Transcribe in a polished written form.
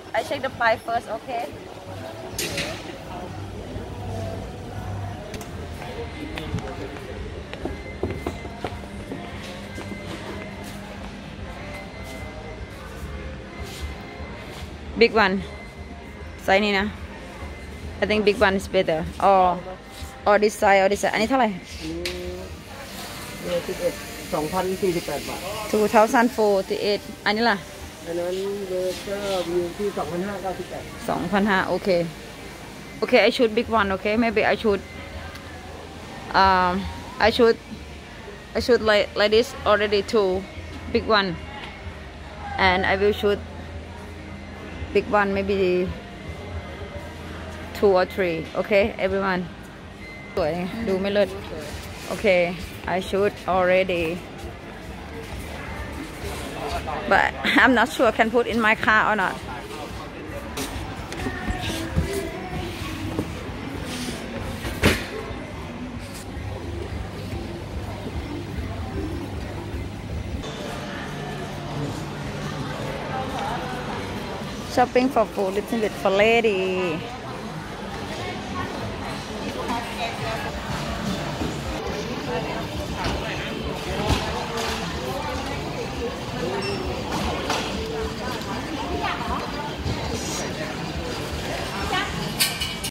I check the price first, okay? Big one ไซส์นี้นะ I think big one is better or this size or this size อันนี้เท่าไหร่เบอร์11 2,048 บาท 2048อันนี้ล่ะอันนั้นเบอร์ก็อยู่ที่ 2,598 2,500 okay okay I shoot big one okay maybe I shoot I shoot like this already two big one and I will shoot big one maybe 2 or 3 okay everyone สวยดูไม่เลิศ okay I shoot already but I'm not sure can put in my car or not shopping for food little bit for lady